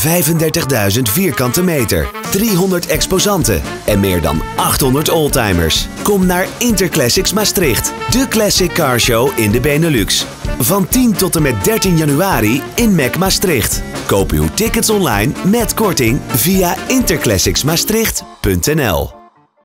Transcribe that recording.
35.000 vierkante meter, 300 exposanten en meer dan 800 oldtimers. Kom naar Interclassics Maastricht, de classic car show in de Benelux. Van 10 tot en met 13 januari in MEC Maastricht. Koop uw tickets online met korting via interclassicsmaastricht.nl.